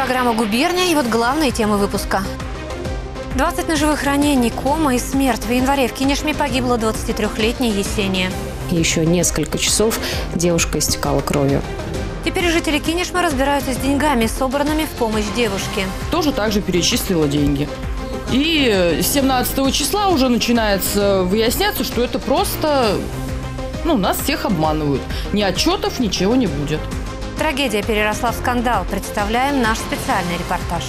программа «Губерния», и вот главные темы выпуска. 20 ножевых ранений, кома и смерть. В январе в Кинешме погибла 23-летняя Есения. Еще несколько часов девушка истекала кровью. Теперь жители Кинешмы разбираются с деньгами, собранными в помощь девушке. Тоже так же перечислила деньги. И 17 числа уже начинается выясняться, что это просто, нас всех обманывают. Ни отчетов, ничего не будет. Трагедия переросла в скандал. Представляем наш специальный репортаж.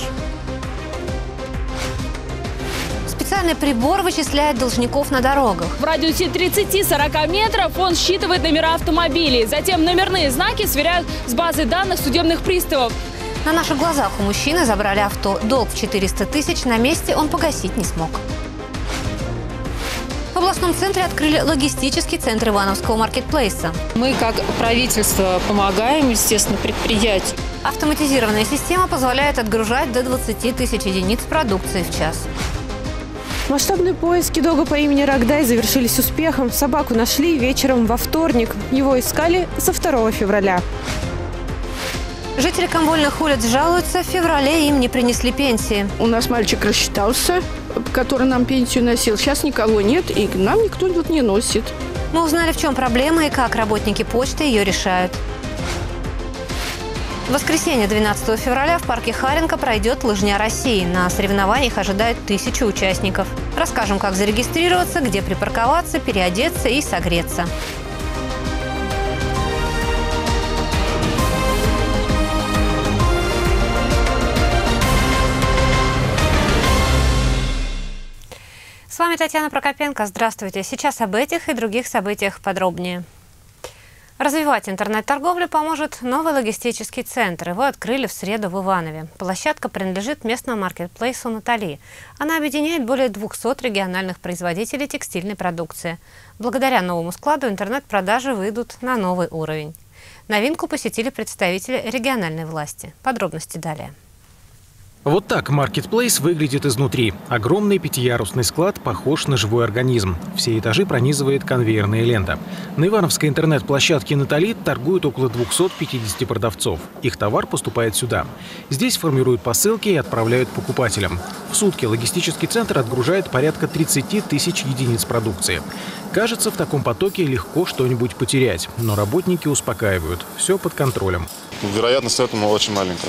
Специальный прибор вычисляет должников на дорогах. В радиусе 30-40 метров он считывает номера автомобилей. Затем номерные знаки сверяют с базой данных судебных приставов. На наших глазах у мужчины забрали авто. Долг в 400 тысяч на месте он погасить не смог. В областном центре открыли логистический центр Ивановского маркетплейса. Мы, как правительство, помогаем, естественно, предприятию. Автоматизированная система позволяет отгружать до 20 тысяч единиц продукции в час. Масштабные поиски дога по имени Рогдай завершились успехом. Собаку нашли вечером во вторник. Его искали со 2 февраля. Жители Камвольных улиц жалуются, в феврале им не принесли пенсии. У нас мальчик рассчитался, который нам пенсию носил. Сейчас никого нет, и нам никто не носит. Мы узнали, в чем проблема и как работники почты ее решают. В воскресенье, 12 февраля, в парке Харенко пройдет «Лыжня России». На соревнованиях ожидают 1000 участников. Расскажем, как зарегистрироваться, где припарковаться, переодеться и согреться. С вами Татьяна Прокопенко. Здравствуйте. Сейчас об этих и других событиях подробнее. Развивать интернет-торговлю поможет новый логистический центр. Его открыли в среду в Иванове. Площадка принадлежит местному маркетплейсу «Натали». Она объединяет более 200 региональных производителей текстильной продукции. Благодаря новому складу интернет-продажи выйдут на новый уровень. Новинку посетили представители региональной власти. Подробности далее. Вот так маркетплейс выглядит изнутри. Огромный 5-ярусный склад похож на живой организм. Все этажи пронизывает конвейерная лента. На ивановской интернет-площадке «Натали» торгуют около 250 продавцов. Их товар поступает сюда. Здесь формируют посылки и отправляют покупателям. В сутки логистический центр отгружает порядка 30 тысяч единиц продукции. Кажется, в таком потоке легко что-нибудь потерять. Но работники успокаивают. Все под контролем. Вероятность этому очень маленькая.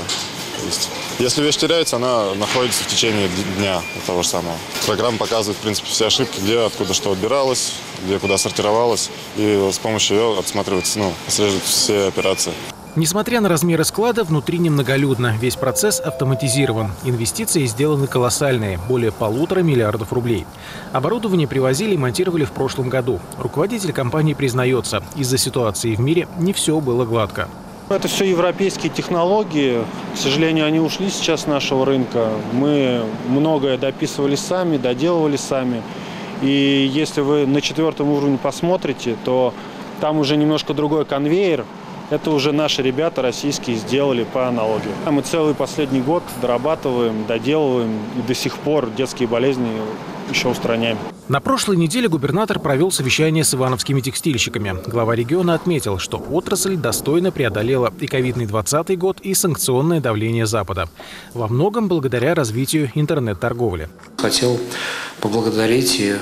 Если вещь теряется, она находится в течение дня того же самого. Программа показывает, в принципе, все ошибки, где, откуда что отбиралось, где, куда сортировалось. И с помощью ее отсматривается, отслеживают все операции. Несмотря на размеры склада, внутри немноголюдно. Весь процесс автоматизирован. Инвестиции сделаны колоссальные – более 1,5 миллиарда рублей. Оборудование привозили и монтировали в прошлом году. Руководитель компании признается, из-за ситуации в мире не все было гладко. Это все европейские технологии. К сожалению, они ушли сейчас с нашего рынка. Мы многое дописывали сами, доделывали сами. И если вы на 4-м уровне посмотрите, то там уже немножко другой конвейер. Это уже наши ребята российские сделали по аналогии. Мы целый последний год дорабатываем, доделываем и до сих пор детские болезни еще устраняем. На прошлой неделе губернатор провел совещание с ивановскими текстильщиками. Глава региона отметил, что отрасль достойно преодолела и ковидный 2020 год, и санкционное давление Запада. Во многом благодаря развитию интернет-торговли. Хотел поблагодарить и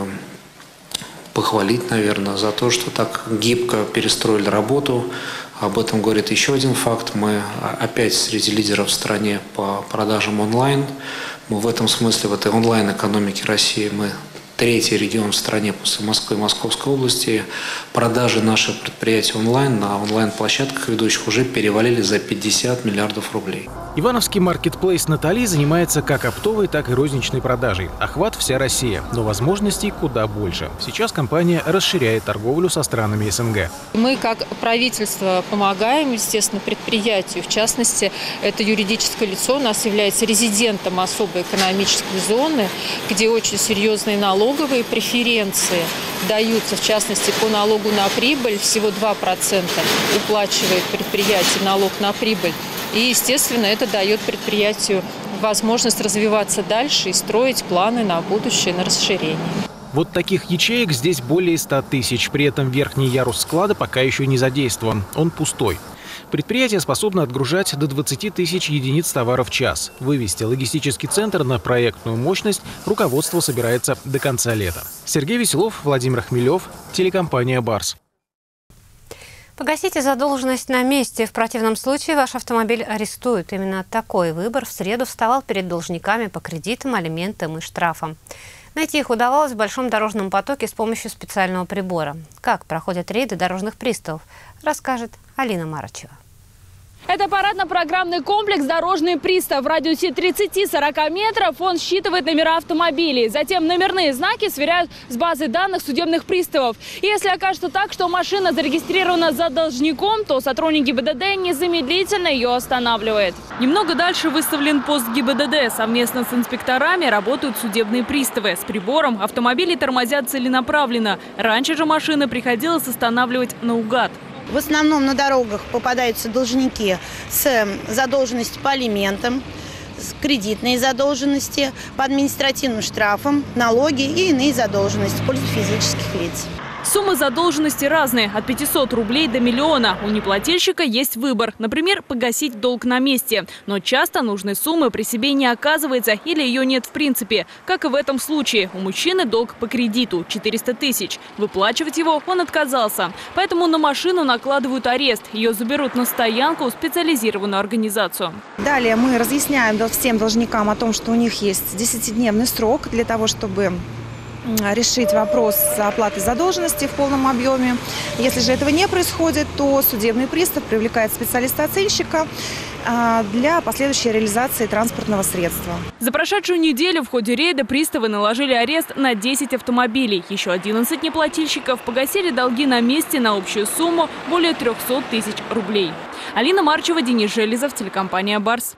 похвалить, наверное, за то, что так гибко перестроили работу. Об этом говорит еще один факт. Мы опять среди лидеров в стране по продажам онлайн. Мы в этом смысле, в этой онлайн-экономике России, мы 3-й регион в стране после Москвы и Московской области. Продажи наших предприятий онлайн на онлайн-площадках ведущих уже перевалили за 50 миллиардов рублей. Ивановский маркетплейс «Натали» занимается как оптовой, так и розничной продажей. Охват вся Россия, но возможностей куда больше. Сейчас компания расширяет торговлю со странами СНГ. Мы, как правительство, помогаем, естественно, предприятию. В частности, это юридическое лицо у нас является резидентом особой экономической зоны, где очень серьезные налоговые преференции даются. В частности, по налогу на прибыль всего 2% уплачивает предприятие налог на прибыль. И, естественно, это дает предприятию возможность развиваться дальше и строить планы на будущее, на расширение. Вот таких ячеек здесь более 100 тысяч. При этом верхний ярус склада пока еще не задействован. Он пустой. Предприятие способно отгружать до 20 тысяч единиц товаров в час. Вывести логистический центр на проектную мощность руководство собирается до конца лета. Сергей Веселов, Владимир Хмелев, телекомпания «Барс». Погасите задолженность на месте. В противном случае ваш автомобиль арестуют. Именно такой выбор в среду вставал перед должниками по кредитам, алиментам и штрафам. Найти их удавалось в большом дорожном потоке с помощью специального прибора. Как проходят рейды дорожных приставов, расскажет Алина Марачева. Это аппаратно-программный комплекс «Дорожный пристав». В радиусе 30-40 метров он считывает номера автомобилей. Затем номерные знаки сверяют с базой данных судебных приставов. И если окажется так, что машина зарегистрирована за должником, то сотрудник ГИБДД незамедлительно ее останавливает. Немного дальше выставлен пост ГИБДД. Совместно с инспекторами работают судебные приставы. С прибором автомобили тормозят целенаправленно. Раньше же машины приходилось останавливать наугад. В основном на дорогах попадаются должники с задолженностью по алиментам, с кредитной задолженности, по административным штрафам, налоги и иные задолженности в пользу физических лиц. Суммы задолженности разные – от 500 рублей до миллиона. У неплательщика есть выбор. Например, погасить долг на месте. Но часто нужной суммы при себе не оказывается или ее нет в принципе. Как и в этом случае. У мужчины долг по кредиту – 400 тысяч. Выплачивать его он отказался. Поэтому на машину накладывают арест. Ее заберут на стоянку в специализированную организацию. Далее мы разъясняем всем должникам о том, что у них есть 10-дневный срок для того, чтобы решить вопрос оплаты задолженности в полном объеме. Если же этого не происходит, то судебный пристав привлекает специалиста-оценщика для последующей реализации транспортного средства. За прошедшую неделю в ходе рейда приставы наложили арест на 10 автомобилей. Еще 11 неплательщиков погасили долги на месте на общую сумму более 300 тысяч рублей. Алина Марчева, Денис Железов, телекомпания «Барс».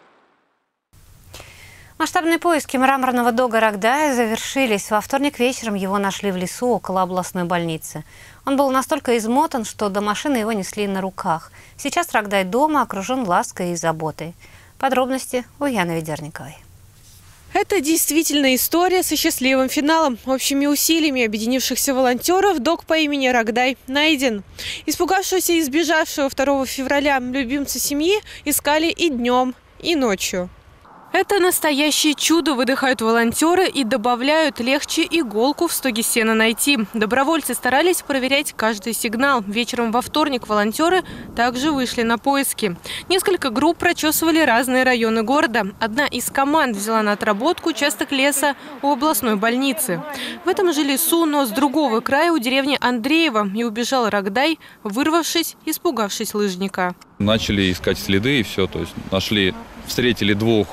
Масштабные поиски мраморного дога Рагдая завершились. Во вторник вечером его нашли в лесу около областной больницы. Он был настолько измотан, что до машины его несли на руках. Сейчас Рагдай дома окружен лаской и заботой. Подробности у Яны Ведерниковой. Это действительно история со счастливым финалом. Общими усилиями объединившихся волонтеров дог по имени Рагдай найден. Испугавшегося и сбежавшего 2 февраля любимца семьи искали и днем, и ночью. Это настоящее чудо, выдыхают волонтеры и добавляют: легче иголку в стоге сена найти. Добровольцы старались проверять каждый сигнал. Вечером во вторник волонтеры также вышли на поиски. Несколько групп прочесывали разные районы города. Одна из команд взяла на отработку участок леса у областной больницы. В этом же лесу, но с другого края, у деревни Андреева, и убежал Рагдай, вырвавшись, испугавшись лыжника. Начали искать следы и все. То есть встретили двух,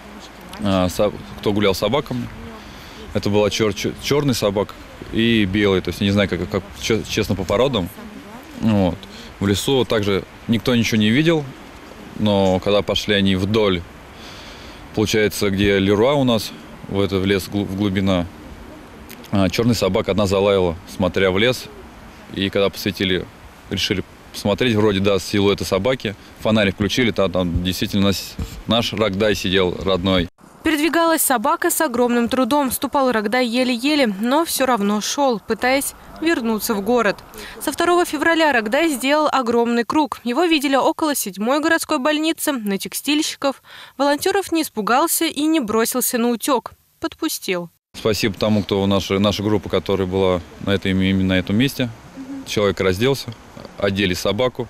кто гулял с собаками. Это была черный собак и белый. То есть я не знаю, как честно, по породам. Вот. В лесу также никто ничего не видел. Но когда пошли они вдоль, получается, где Леруа у нас, в лес в глубина, черный собак одна залаяла, смотря в лес. И когда посветили, решили посмотреть, вроде, да, силуэта собаки. Фонарик включили, там действительно наш Рагдай сидел родной. Передвигалась собака с огромным трудом. Ступал Рагдай еле-еле, но все равно шел, пытаясь вернуться в город. Со 2 февраля Рагдай сделал огромный круг. Его видели около 7-й городской больницы, на текстильщиков. Волонтеров не испугался и не бросился на утек. Подпустил. Спасибо тому, кто наша группа, которая была именно на этом месте. Человек разделся, одели собаку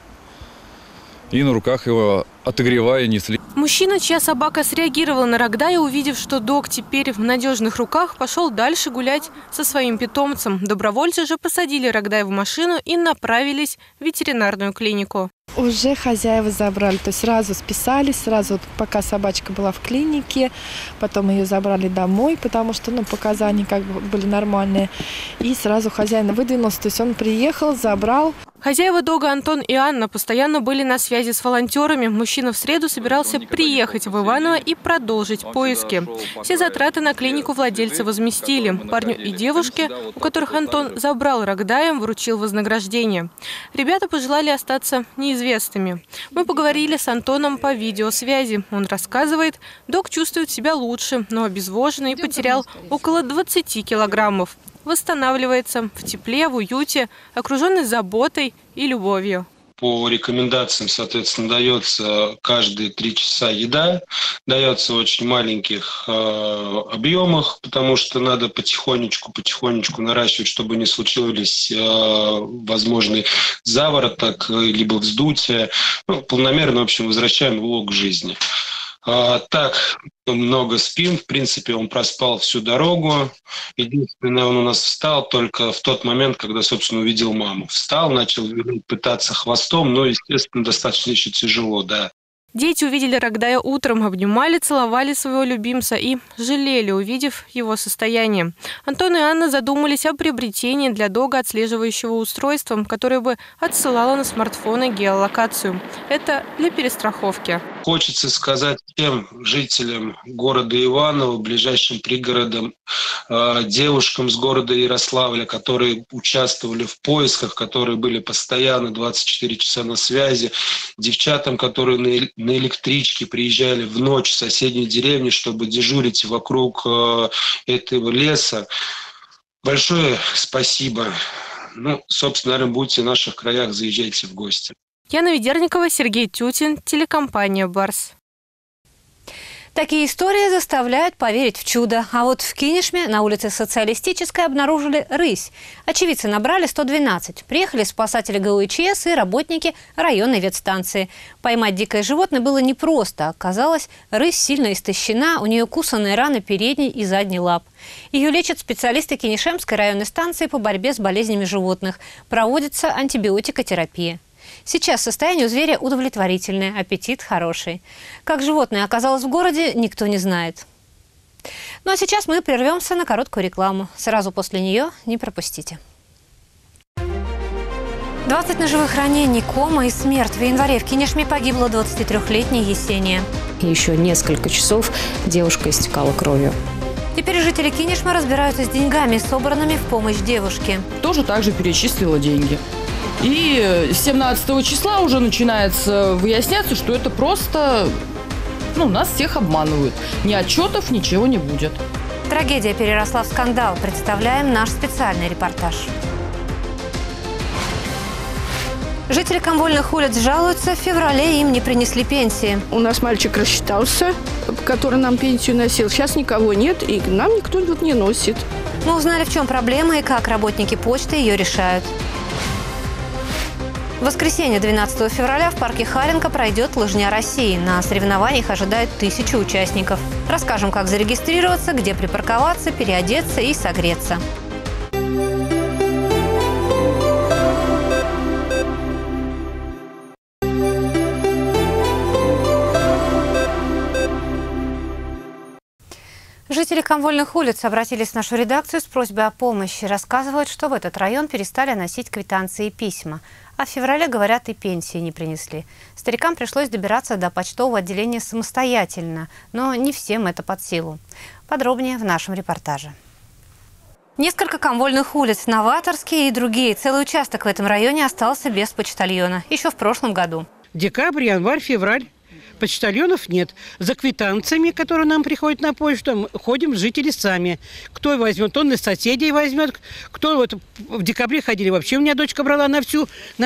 и на руках его, отогревая, несли. Мужчина, чья собака среагировала на Рагдая, увидев, что дог теперь в надежных руках, пошел дальше гулять со своим питомцем. Добровольцы же посадили Рагдая в машину и направились в ветеринарную клинику. Уже хозяева забрали, то есть сразу списались, пока собачка была в клинике, потом ее забрали домой, потому что показания были нормальные, и сразу хозяин выдвинулся, то есть он приехал, забрал. Хозяева дога Антон и Анна постоянно были на связи с волонтерами. Мужчина в среду собирался приехать в Иваново и продолжить поиски. Все затраты на клинику владельцы возместили. Парню и девушке, у которых Антон забрал Рагдая, вручил вознаграждение. Ребята пожелали остаться неизвестными. Мы поговорили с Антоном по видеосвязи. Он рассказывает, дог чувствует себя лучше, но обезвоженный и потерял около 20 килограммов. Восстанавливается в тепле, в уюте, окруженный заботой и любовью. по рекомендациям, соответственно, дается каждые 3 часа еда, дается в очень маленьких объемах, потому что надо потихонечку наращивать, чтобы не случились возможный завороток, либо вздутие. Планомерно, в общем, возвращаем его к жизни. Так, много спим. В принципе, он проспал всю дорогу. Единственное, он у нас встал только в тот момент, когда, собственно, увидел маму. Встал, начал пытаться хвостом, но, естественно, достаточно еще тяжело, да. Дети увидели Рагдая утром, обнимали, целовали своего любимца и жалели, увидев его состояние. Антон и Анна задумались о приобретении для дога отслеживающего устройства, которое бы отсылало на смартфоны геолокацию. Это для перестраховки. Хочется сказать всем жителям города Иваново, ближайшим пригородам, девушкам с города Ярославля, которые участвовали в поисках, которые были постоянно 24 часа на связи, девчатам, которые на электричке приезжали в ночь в соседней деревне, чтобы дежурить вокруг этого леса. Большое спасибо. Собственно, наверное, будете в наших краях, заезжайте в гости. Яна Ведерникова, Сергей Тютин, телекомпания «Барс». Такие истории заставляют поверить в чудо. А вот в Кинешме на улице Социалистической обнаружили рысь. Очевидцы набрали 112. Приехали спасатели ГУИЧС и работники районной ветстанции. Поймать дикое животное было непросто. Оказалось, рысь сильно истощена, у нее кусанные раны передней и задней лап. Ее лечат специалисты Кинешемской районной станции по борьбе с болезнями животных. Проводится антибиотикотерапия. Сейчас состояние у зверя удовлетворительное, аппетит хороший. Как животное оказалось в городе, никто не знает. Ну а сейчас мы прервемся на короткую рекламу. Сразу после нее не пропустите. 20 ножевых ранений, кома и смерть. В январе в Кинешме погибла 23-летняя Есения. Еще несколько часов девушка истекала кровью. Теперь жители Кинешмы разбираются с деньгами, собранными в помощь девушке. Тоже так же перечислила деньги. И с 17 числа уже начинается выясняться, что это просто, нас всех обманывают. Ни отчетов, ничего не будет. Трагедия переросла в скандал. Представляем наш специальный репортаж. Жители Камвольных улиц жалуются, в феврале им не принесли пенсии. У нас мальчик рассчитался, который нам пенсию носил. Сейчас никого нет, и нам никто не носит. Мы узнали, в чем проблема и как работники почты ее решают. В воскресенье 12 февраля в парке Харенко пройдет «Лыжня России». На соревнованиях ожидает 1000 участников. Расскажем, как зарегистрироваться, где припарковаться, переодеться и согреться. Жители Камвольных улиц обратились в нашу редакцию с просьбой о помощи. Рассказывают, что в этот район перестали носить квитанции и письма. А в феврале, говорят, и пенсии не принесли. Старикам пришлось добираться до почтового отделения самостоятельно. Но не всем это под силу. Подробнее в нашем репортаже. Несколько Камвольных улиц, Новаторские и другие. Целый участок в этом районе остался без почтальона. Еще в прошлом году. Декабрь, январь, февраль. Почтальонов нет. За квитанциями, которые нам приходят на почту, ходим жители сами. Кто возьмет, он из соседей возьмет. Кто вот в декабре ходили, вообще у меня дочка брала на все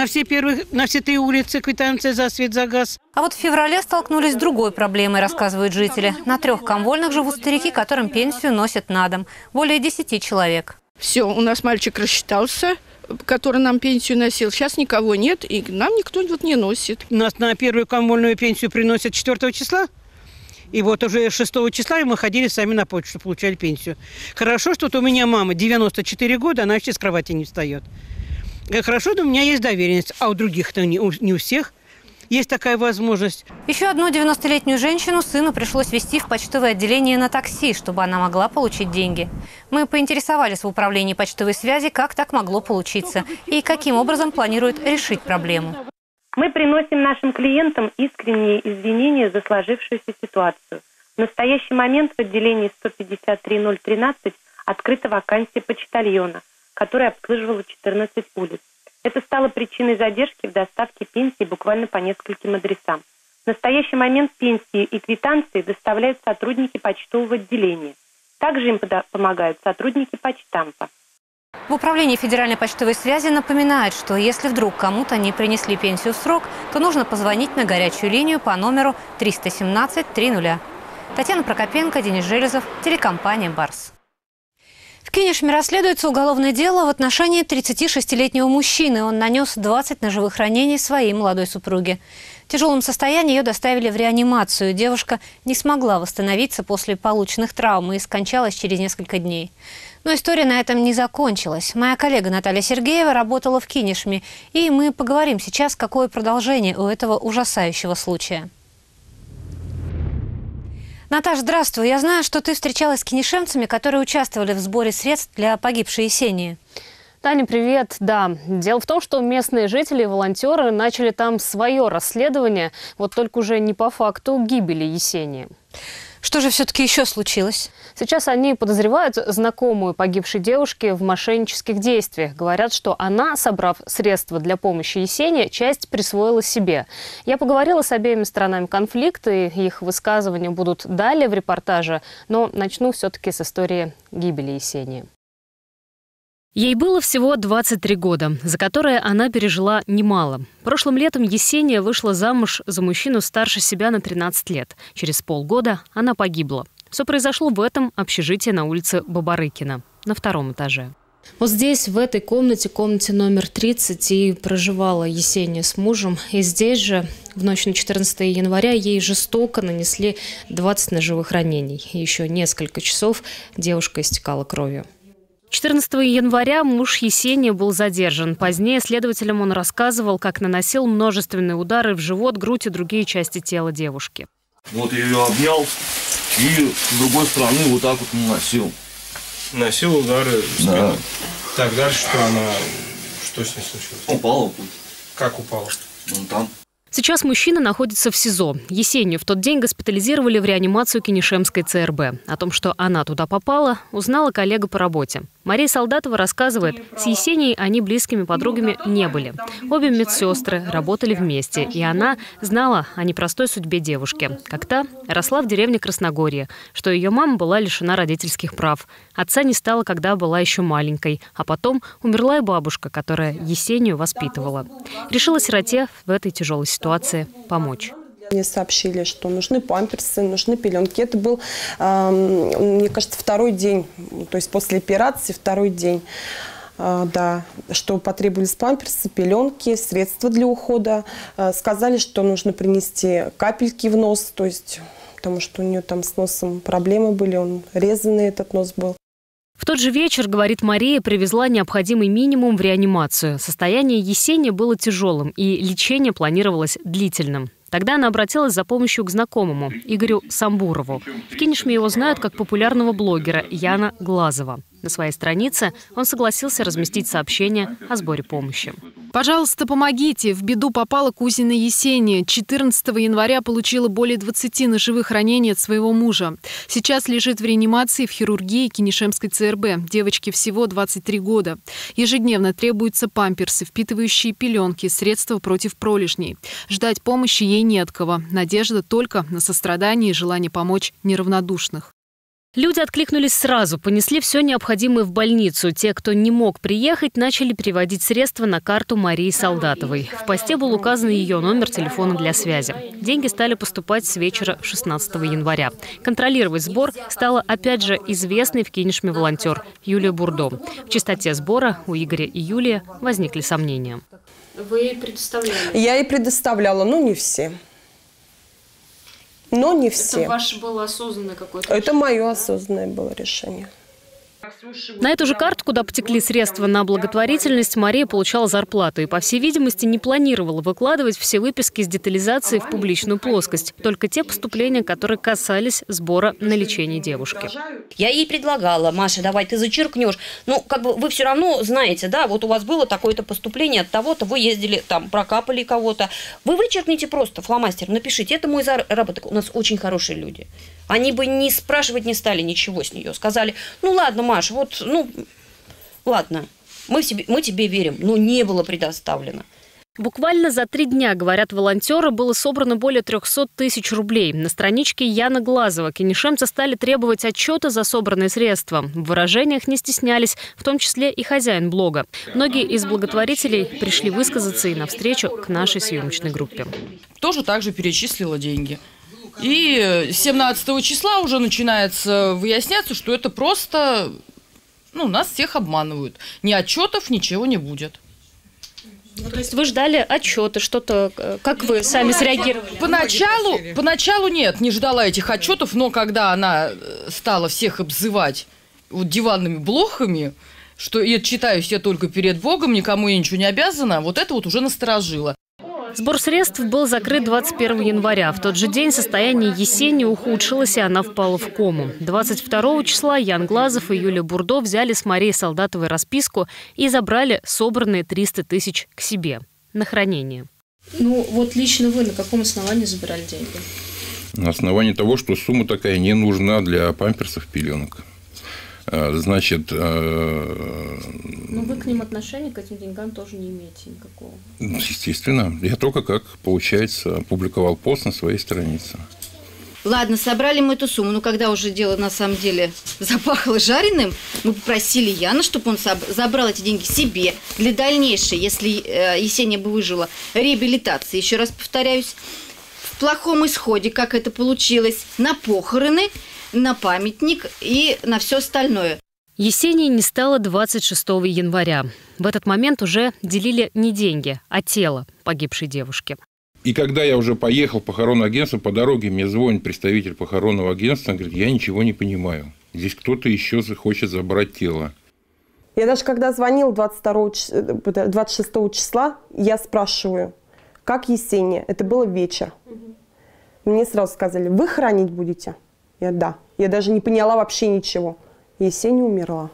3 улицы квитанции за свет, за газ. А вот в феврале столкнулись с другой проблемой, рассказывают жители. На 3 Камвольных живут старики, которым пенсию носят на дом. Более 10 человек. Все, у нас мальчик рассчитался, который нам пенсию носил. Сейчас никого нет, и нам никто не носит. Нас на первую камвольную пенсию приносят 4 числа. И вот уже 6 числа мы ходили сами на почту, получали пенсию. Хорошо, что у меня мама 94 года, она вообще с кровати не встает. Хорошо, что у меня есть доверенность, а у других-то не у всех есть такая возможность. Еще одну 90-летнюю женщину сыну пришлось везти в почтовое отделение на такси, чтобы она могла получить деньги. Мы поинтересовались в управлении почтовой связи, как так могло получиться и каким образом планируют решить проблему. Мы приносим нашим клиентам искренние извинения за сложившуюся ситуацию. В настоящий момент в отделении 153-013 открыта вакансия почтальона, которая обслуживала 14 улиц. Это стало причиной задержки в доставке пенсии буквально по нескольким адресам. В настоящий момент пенсии и квитанции доставляют сотрудники почтового отделения. Также им помогают сотрудники почтампа. В управлении Федеральной почтовой связи напоминают, что если вдруг кому-то не принесли пенсию в срок, то нужно позвонить на горячую линию по номеру 317 30. Татьяна Прокопенко, Денис Железов, телекомпания «Барс». В Кинешме расследуется уголовное дело в отношении 36-летнего мужчины. Он нанес 20 ножевых ранений своей молодой супруге. В тяжелом состоянии ее доставили в реанимацию. Девушка не смогла восстановиться после полученных травм и скончалась через несколько дней. Но история на этом не закончилась. Моя коллега Наталья Сергеева работала в Кинешме, и мы поговорим сейчас, какое продолжение у этого ужасающего случая. Наташ, здравствуй. Я знаю, что ты встречалась с кинешемцами, которые участвовали в сборе средств для погибшей Есении. Таня, привет. Да, дело в том, что местные жители и волонтеры начали там свое расследование, вот только уже не по факту гибели Есении. Что же все-таки еще случилось? Сейчас они подозревают знакомую погибшей девушки в мошеннических действиях. Говорят, что она, собрав средства для помощи Есении, часть присвоила себе. Я поговорила с обеими сторонами конфликта, и их высказывания будут далее в репортаже, но начну все-таки с истории гибели Есении. Ей было всего 23 года, за которые она пережила немало. Прошлым летом Есения вышла замуж за мужчину старше себя на 13 лет. Через полгода она погибла. Все произошло в этом общежитии на улице Бабарыкина, на 2-м этаже. Вот здесь, в этой комнате номер 30, и проживала Есения с мужем. И здесь же, в ночь на 14 января, ей жестоко нанесли 20 ножевых ранений. И еще несколько часов девушка истекала кровью. 14 января муж Есении был задержан. Позднее следователям он рассказывал, как наносил множественные удары в живот, грудь и другие части тела девушки. Вот я ее обнял и с другой стороны вот так вот наносил. Носил удары в спину? Да. Так, дальше что с ней случилось? Упала. Как упала? Вон там. Сейчас мужчина находится в СИЗО. Есению в тот день госпитализировали в реанимацию Кинешемской ЦРБ. О том, что она туда попала, узнала коллега по работе. Мария Солдатова рассказывает, с Есенией они близкими подругами не были. Обе медсестры работали вместе, и она знала о непростой судьбе девушки. Как та росла в деревне Красногорье, что ее мама была лишена родительских прав. Отца не стало, когда была еще маленькой, а потом умерла и бабушка, которая Есению воспитывала. Решила сироте в этой тяжелой ситуации помочь. Мне сообщили, что нужны памперсы, нужны пеленки. Это был, мне кажется, 2-й день, то есть после операции 2-й день. Да, что потребовались памперсы, пеленки, средства для ухода. Сказали, что нужно принести капельки в нос, то есть, потому что у нее там с носом проблемы были, он резанный этот нос был. В тот же вечер, говорит Мария, привезла необходимый минимум в реанимацию. Состояние Есении было тяжелым, и лечение планировалось длительным. Тогда она обратилась за помощью к знакомому, Игорю Самбурову. В Кинешме его знают как популярного блогера Яна Глазова. На своей странице он согласился разместить сообщение о сборе помощи. Пожалуйста, помогите. В беду попала кузина Есения. 14 января получила более 20 ножевых ранений от своего мужа. Сейчас лежит в реанимации в хирургии Кинешемской ЦРБ. Девочке всего 23 года. Ежедневно требуются памперсы, впитывающие пеленки, средства против пролежней. Ждать помощи ей не от кого. Надежда только на сострадание и желание помочь неравнодушных. Люди откликнулись сразу, понесли все необходимое в больницу. Те, кто не мог приехать, начали переводить средства на карту Марии Солдатовой. В посте был указан ее номер телефона для связи. Деньги стали поступать с вечера 16 января. Контролировать сбор стала опять же известный в Кинешме волонтер Юлия Бурдо. В чистоте сбора у Игоря и Юлии возникли сомнения. Вы ей предоставляли? Я ей предоставляла, но не все. Но не все. Это ваше было осознанное какое-то решение? Это мое осознанное было решение. На эту же карту, куда потекли средства на благотворительность, Мария получала зарплату и, по всей видимости, не планировала выкладывать все выписки с детализацией в публичную плоскость. Только те поступления, которые касались сбора на лечение девушки. Я ей предлагала: Маша, давай ты зачеркнешь. Ну, как бы вы все равно знаете, да, вот у вас было такое-то поступление от того-то, вы ездили там, прокапали кого-то. Вы вычеркните просто фломастер, напишите: это мой заработок. У нас очень хорошие люди. Они бы не спрашивать не стали ничего с нее. Сказали: ну ладно, Маш, вот, ну, ладно, мы тебе верим, но не было предоставлено. Буквально за 3 дня, говорят волонтеры, было собрано более 300 тысяч рублей. На страничке Яны Глазова кинешемцы стали требовать отчета за собранные средства. В выражениях не стеснялись, в том числе и хозяин блога. Многие из благотворителей пришли высказаться и навстречу к нашей съемочной группе. Тоже также перечислила деньги. И 17 числа уже начинается выясняться, что это просто, нас всех обманывают. Ни отчетов, ничего не будет. То есть вы ждали отчеты, что-то, как вы сами среагировали? Поначалу нет, не ждала этих отчетов, но когда она стала всех обзывать диванными блохами, что я читаюсь я только перед Богом, никому я ничего не обязана, вот это вот уже насторожило. Сбор средств был закрыт 21 января. В тот же день состояние Есени ухудшилось, и она впала в кому. 22 числа Ян Глазов и Юлия Бурдо взяли с Марией Солдатовой расписку и забрали собранные 300 тысяч к себе на хранение. Вот лично вы на каком основании забирали деньги? На основании того, что сумма такая не нужна для памперсов, пеленок. Значит... вы к ним отношения, к этим деньгам тоже не имеете никакого? Естественно. Я только, как получается, опубликовал пост на своей странице. Ладно, собрали мы эту сумму, но когда уже дело на самом деле запахло жареным, мы попросили Яна, чтобы он забрал эти деньги себе для дальнейшей, если Есения бы выжила, реабилитации. Еще раз повторяюсь, в плохом исходе, как это получилось, на похороны, на памятник и на все остальное. Есении не стало 26 января. В этот момент уже делили не деньги, а тело погибшей девушки. И когда я уже поехал в похоронное агентство, по дороге мне звонит представитель похоронного агентства, он говорит, я ничего не понимаю. Здесь кто-то еще хочет забрать тело. Я даже когда звонил 26 числа, я спрашиваю, как Есения? Это было вечер. Мне сразу сказали, вы хоронить будете? Я да. Я даже не поняла вообще ничего. Есения умерла.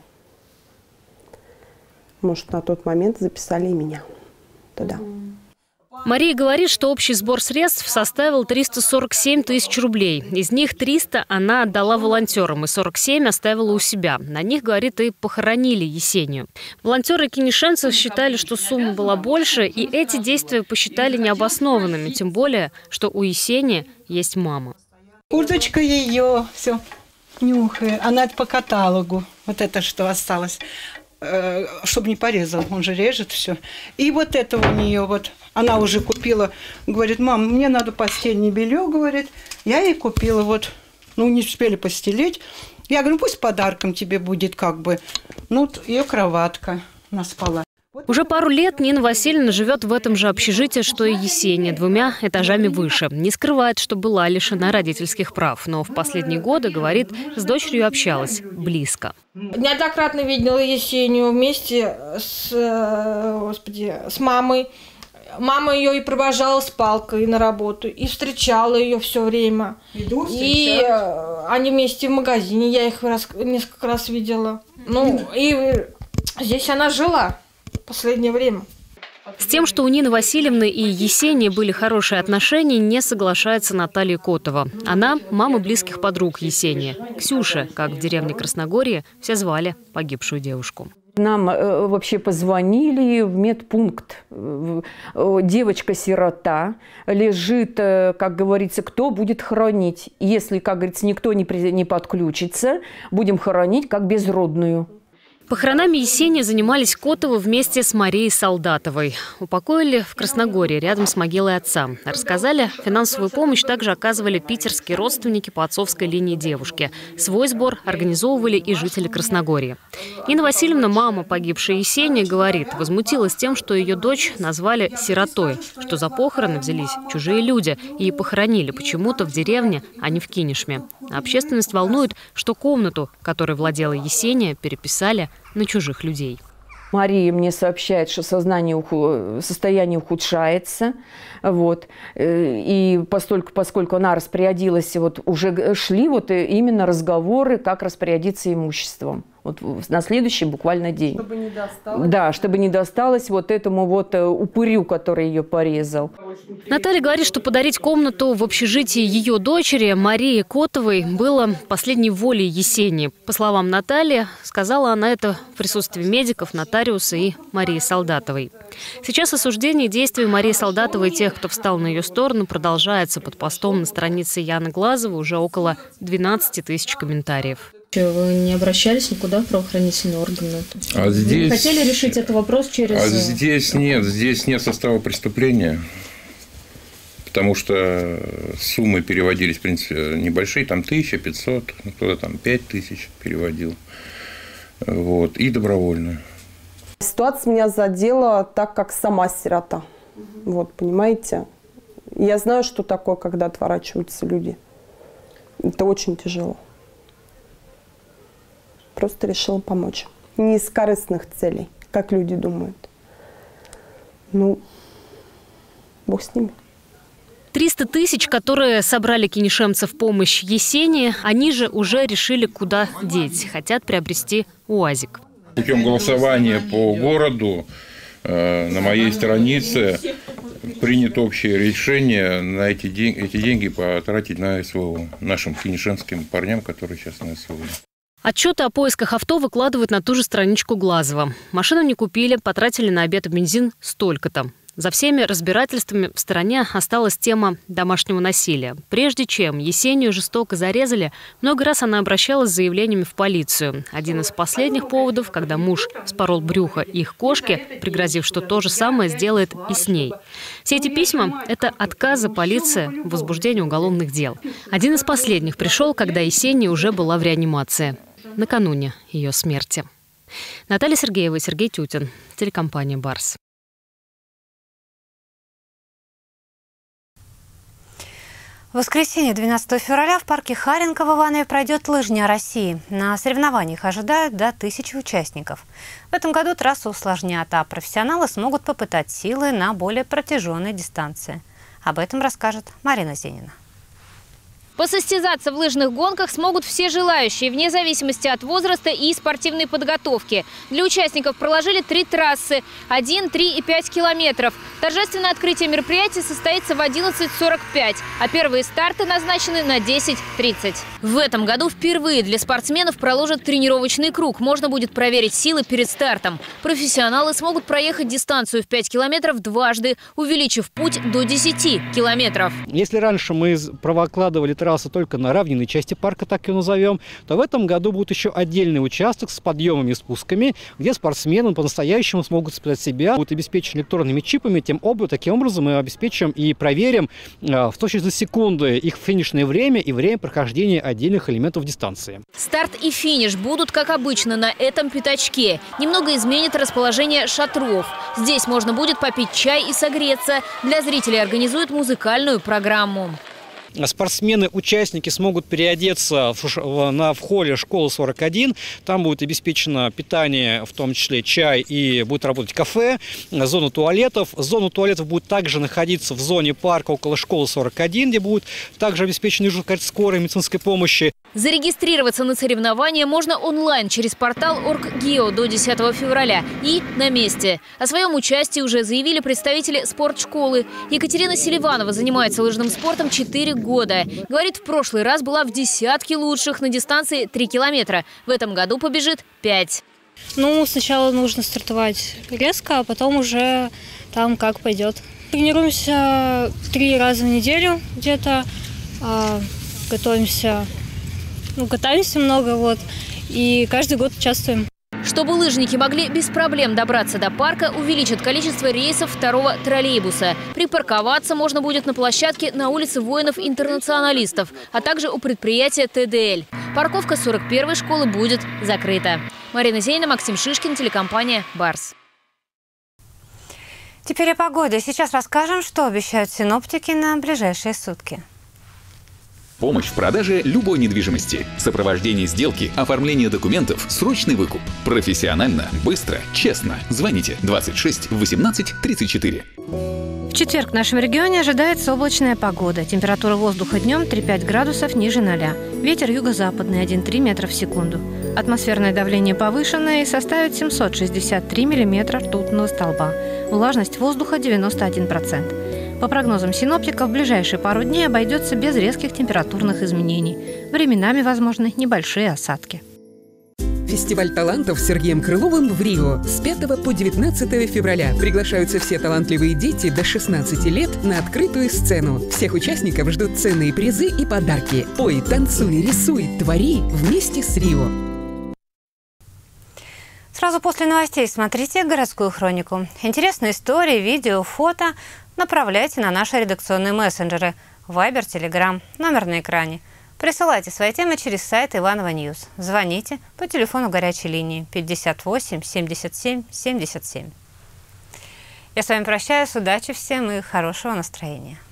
Может, на тот момент записали и меня туда. Мария говорит, что общий сбор средств составил 347 тысяч рублей. Из них 300 она отдала волонтерам и 47 оставила у себя. На них, говорит, и похоронили Есению. Волонтеры кинешемцев считали, что сумма была больше, и эти действия посчитали необоснованными. Тем более, что у Есении есть мама. Курточка ее, все, нюхает. Она по каталогу. Вот это что осталось. Чтобы не порезал, он же режет все. И вот это у нее вот, она уже купила, говорит, мам, мне надо постельное белье, говорит. Я ей купила вот, не успели постелить. Я говорю, пусть подарком тебе будет как бы. Ее кроватка, она спала. Уже пару лет Нина Васильевна живет в этом же общежитии, что и Есения, 2 этажами выше. Не скрывает, что была лишена родительских прав, но в последние годы, говорит, с дочерью общалась близко. Неоднократно видела Есению вместе с мамой. Мама ее и провожала с палкой на работу, и встречала ее все время. И они вместе в магазине, я их несколько раз видела. И здесь она жила. Последнее время. С тем, что у Нины Васильевны и Есении были хорошие отношения, не соглашается Наталья Котова. Она – мама близких подруг Есении. Ксюша, как в деревне Красногорье, все звали погибшую девушку. Нам вообще позвонили в медпункт. Девочка-сирота лежит, как говорится, кто будет хоронить. Если, как говорится, никто не подключится, будем хоронить как безродную. Похоронами Есении занимались Котовы вместе с Марией Солдатовой. Упокоили в Красногорье, рядом с могилой отца. Рассказали, финансовую помощь также оказывали питерские родственники по отцовской линии девушки. Свой сбор организовывали и жители Красногорья. Нина Васильевна, мама погибшей Есении, говорит, возмутилась тем, что ее дочь назвали сиротой, что за похороны взялись чужие люди и похоронили почему-то в деревне, а не в Кинешме. Общественность волнует, что комнату, которой владела Есения, переписали на чужих людей. Мария мне сообщает, что состояние ухудшается. Вот. И поскольку она распорядилась, уже шли именно разговоры, как распорядиться имуществом. Вот на следующий буквально день. Чтобы не досталось. Да, чтобы не досталось вот этому вот упырю, который ее порезал. Наталья говорит, что подарить комнату в общежитии ее дочери Марии Котовой было последней волей Есении. По словам Натальи, сказала она это в присутствии медиков, нотариуса и Марии Солдатовой. Сейчас осуждение действий Марии Солдатовой и тех, кто встал на ее сторону, продолжается. Под постом на странице Яны Глазовой уже около 12 тысяч комментариев. Вы не обращались никуда в правоохранительные органы? Здесь... Вы не хотели решить этот вопрос через... Здесь нет состава преступления, потому что суммы переводились, в принципе, небольшие, там 1500, кто-то там 5000 переводил, вот, и добровольно. Ситуация меня задела так, как сама сирота, вот, понимаете? Я знаю, что такое, когда отворачиваются люди. Это очень тяжело. Просто решила помочь. Не из корыстных целей, как люди думают. Ну, бог с ними. 300 тысяч, которые собрали кинешемцы в помощь Есении, они же уже решили, куда деть. Хотят приобрести УАЗик. Путем голосования по городу на моей странице принято общее решение на эти деньги потратить на СВО. Нашим кинешемским парням, которые сейчас на СВО. Отчеты о поисках авто выкладывают на ту же страничку Глазова. Машину не купили, потратили на обед и бензин столько-то. За всеми разбирательствами в стороне осталась тема домашнего насилия. Прежде чем Есению жестоко зарезали, много раз она обращалась с заявлениями в полицию. Один из последних поводов, когда муж спорол брюхо их кошки, пригрозив, что то же самое сделает и с ней. Все эти письма – это отказы полиции в возбуждении уголовных дел. Один из последних пришел, когда Есения уже была в реанимации. Накануне ее смерти. Наталья Сергеева и Сергей Тютин. Телекомпания «Барс». В воскресенье, 12 февраля, в парке Харенко в Иванове пройдет лыжня России. На соревнованиях ожидают до 1000 участников. В этом году трассу усложнят, а профессионалы смогут попытать силы на более протяженной дистанции. Об этом расскажет Марина Зенина. Посостязаться в лыжных гонках смогут все желающие, вне зависимости от возраста и спортивной подготовки. Для участников проложили 3 трассы – 1, 3 и 5 километров. Торжественное открытие мероприятия состоится в 11:45, а первые старты назначены на 10:30. В этом году впервые для спортсменов проложат тренировочный круг. Можно будет проверить силы перед стартом. Профессионалы смогут проехать дистанцию в 5 километров дважды, увеличив путь до 10 километров. Если раньше мы прокладывали трассу только на равнинной части парка, так ее назовем, то в этом году будет еще отдельный участок с подъемами и спусками, где спортсмены по-настоящему смогут испытать себя, будут обеспечены электронными чипами. Таким образом мы обеспечим и проверим в точности за секунды их финишное время и время прохождения отдельных элементов дистанции. Старт и финиш будут, как обычно, на этом пятачке. Немного изменит расположение шатров. Здесь можно будет попить чай и согреться. Для зрителей организуют музыкальную программу. Спортсмены, участники смогут переодеться в холле школы 41. Там будет обеспечено питание, в том числе чай, и будет работать кафе, зона туалетов. Зона туалетов будет также находиться в зоне парка около школы 41, где будет также обеспечена скорой медицинской помощи. Зарегистрироваться на соревнования можно онлайн через портал Орггео до 10 февраля и на месте. О своем участии уже заявили представители спортшколы. Екатерина Селиванова занимается лыжным спортом 4 года. Говорит, в прошлый раз была в десятке лучших на дистанции 3 километра. В этом году побежит 5. Ну, сначала нужно стартовать резко, а потом уже там как пойдет. Тренируемся 3 раза в неделю где-то, готовимся, катаемся много, и каждый год участвуем. Чтобы лыжники могли без проблем добраться до парка, увеличат количество рейсов 2-го троллейбуса. Припарковаться можно будет на площадке на улице воинов-интернационалистов, а также у предприятия ТДЛ. Парковка 41-й школы будет закрыта. Марина Зейна, Максим Шишкин, телекомпания «Барс». Теперь о погоде. Сейчас расскажем, что обещают синоптики на ближайшие сутки. Помощь в продаже любой недвижимости, сопровождение сделки, оформление документов, срочный выкуп. Профессионально, быстро, честно. Звоните 26 18 34. В четверг в нашем регионе ожидается облачная погода. Температура воздуха днем 3-5 градусов ниже 0. Ветер юго-западный 1,3 метра в секунду. Атмосферное давление повышенное и составит 763 миллиметра ртутного столба. Влажность воздуха 91%. По прогнозам синоптиков, в ближайшие пару дней обойдется без резких температурных изменений. Временами возможны небольшие осадки. Фестиваль талантов с Сергеем Крыловым в Рио с 5 по 19 февраля. Приглашаются все талантливые дети до 16 лет на открытую сцену. Всех участников ждут ценные призы и подарки. Пой, танцуй, рисуй, твори вместе с Рио. Сразу после новостей смотрите «Городскую хронику». Интересные истории, видео, фото направляйте на наши редакционные мессенджеры Viber, Telegram, номер на экране. Присылайте свои темы через сайт Иванова Ньюс. Звоните по телефону горячей линии 58 77 77. Я с вами прощаюсь. Удачи всем и хорошего настроения.